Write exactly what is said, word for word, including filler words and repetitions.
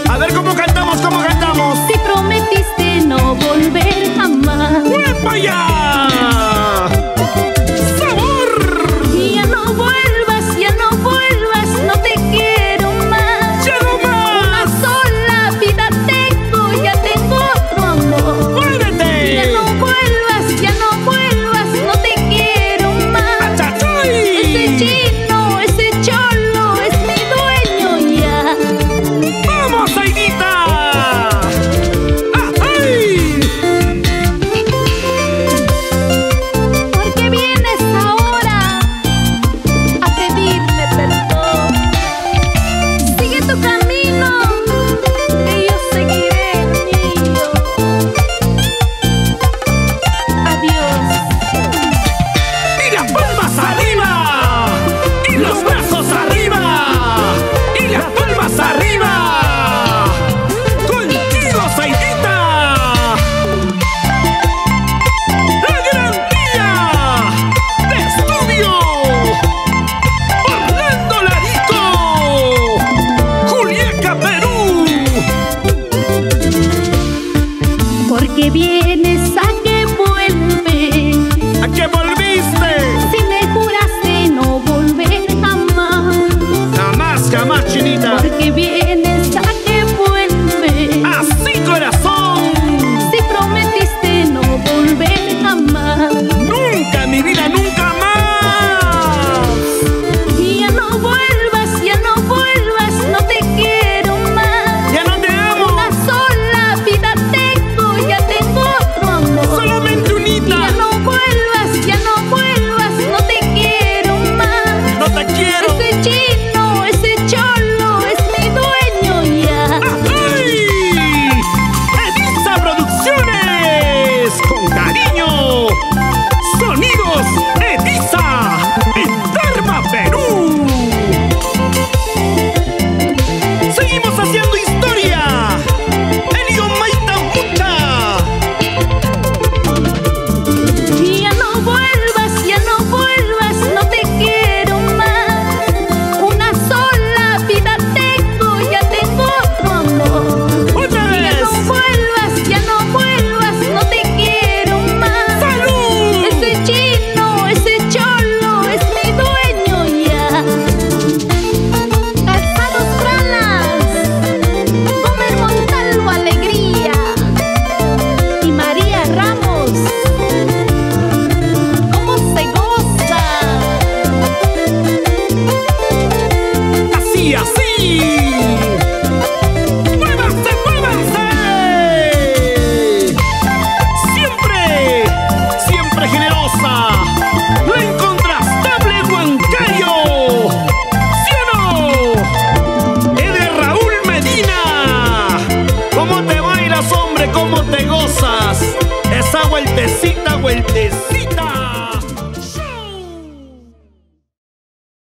A ver cómo cantamos, cómo cantamos. Si prometiste no volver jamás. ¡Uepa ya! Ya no vuelvas, ya no vuelvas, no te quiero más. ¡Ya no más! Una sola vida tengo, ya tengo otro amor. ¡Muévete! Ya no vuelvas, ya no vuelvas, no te quiero más. ¡Achachoy! Ese chino, ese cholo es mi dueño ya. ¡Vamos, Aidita! ¡Ay! ¿Por qué vienes ahora a pedirme perdón? Sigue tu camino, que yo seguiré el mío. Adiós. ¡Y las palmas arriba! ¡Y los brazos arriba! ¡Y las palmas arriba! ¡Contigo, Saidita! ¡La garantía de estudio! ¡Orlando Larico! ¡Juliaca, Perú! Porque vienes a que vuelve. ¿A qué volviste? Si me juraste no volver jamás. Jamás, jamás, chinita. Porque vienes a que vuelve. ¡Así, corazón! Si prometiste no volver jamás. ¡Nunca, mi vida, nunca más! Ya no vuelvas, ya no vuelvas, no te quiero más. ¡Ya no te amo! Una sola vida tengo, ya tengo otro amor. ¡Solamente Ya unita! no vuelvas, ya no vuelvas, no te quiero más. ¡No te quiero! Ese chino, ese cholo es mi dueño ya. ¡Ay! ¡Edisa Producciones! ¡Con cariño! ¡Sonidos Edisa! ¡En Tarma, Perú! ¡Seguimos haciendo historia! ¡Elio Maita Mucha! Ya no vuelvas, ya no vuelvas, no te quiero más. Una sola vida tengo, ya tengo otro amor. ¡Otra Ya vez! no vuelvas, ya no vuelvas, no te quiero más. ¡Salud! Ese chino, ese cholo es mi dueño ya. Calzados Pralas, Comer Montalvo Alegría y María Ramos. ¿Cómo se goza? ¡Así, así! ¡Muévanse, muévanse! ¡Siempre, siempre generosa! ¡La incontrastable Huancayo! ¿Sí o no? ¡Es de Raúl Medina! ¿Cómo te bailas, hombre? ¿Cómo te gozas? Esa vueltecita, vueltecita.